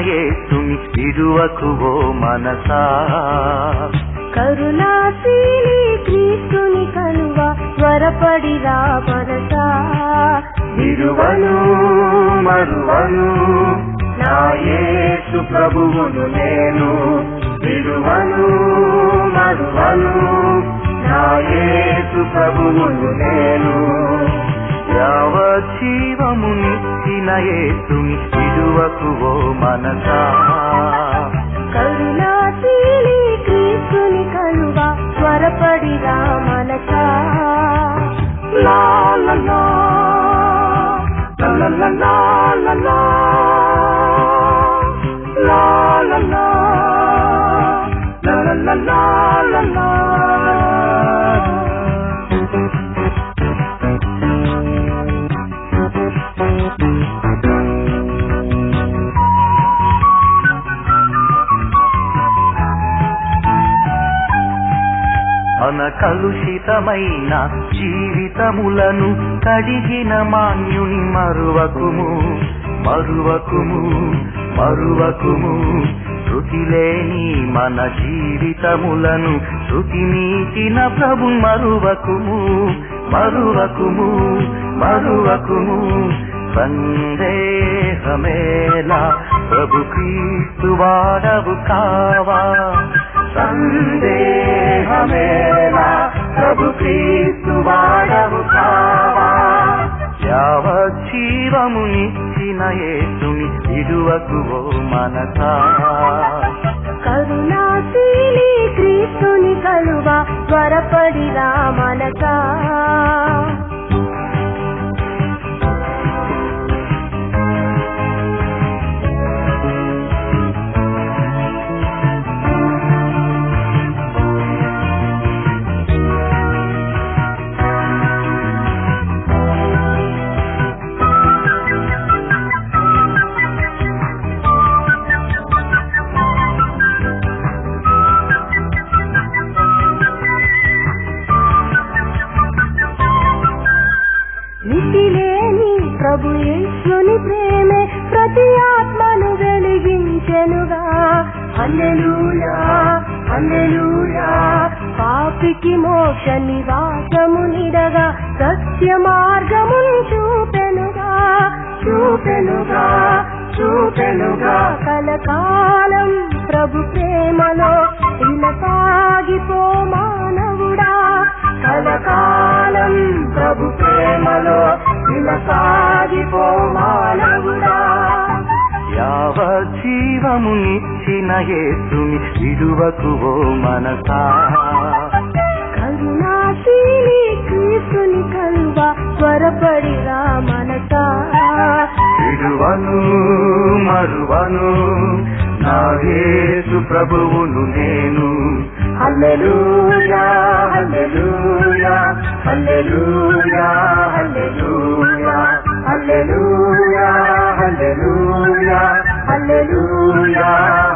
యేసుని విడువకు ఓ మనసా. కరుణాశీలి క్రీస్తుని కలువ త్వరపడిరా మనసా. విడువను మరువను నా యేసు ప్రభువును నేను. విడువను మరువను నా యేసు ప్రభువును నేను. యావజ్జీవమునిచ్చిన యేసుని విడువకు ఓ మనసా. కరుణాశీలి క్రీస్తుని కలువ త్వరపడిరా మనసా. లా లా లా లా లా లా లా లా లా లా లా లా లా లా లా. కలుషితమైన జీవితములను కడిగిన మాన్యుని మరువకుము మరువకుము మరువకుము. శృతిలేని మన జీవితములను శృతి మీచిన ప్రభు మరువకుము మరువకుము మరువకుము. సందేహమేలా ప్రభు క్రీస్తు వాడవు కావా. సందేహమేలా ప్రభు క్రీస్తు వాడవు కావా. యావజ్జీవమునిచ్చిన యేసుని విడువకు ఓ మనసా. కరుణాశీలి క్రీస్తుని కలువ త్వరపడిరా మనసా. మితిలేని ప్రభు యేసుని ప్రేమే ప్రతి ఆత్మను వెలిగించెనుగా. హల్లెలూయా హల్లెలూయా. పాపికి మోక్ష నివాసమునిడగా సత్య మార్గమును చూపెనుగా చూపెనుగా చూపెనుగా. కలకాలం ప్రభు ప్రేమలో ఇలా సాగిపో మానవుడా. కలకాలం ప్రభు ప్రేమలో ఇలా సాగిపో మానవుడా. యావజ్జీవమునిచ్చిన యేసుని విడువకు ఓ మనసా. కరుణాశీలి క్రీస్తుని కలువ త్వరపడిరా మనసా. విడువను మరువను నా యేసు ప్రభువును నేను. హల్లెలూయా హల్లెలూయా హల్లెలూయా హల్లెలూయా హల్లెలూయా హల్లెలూయా హల్లెలూయా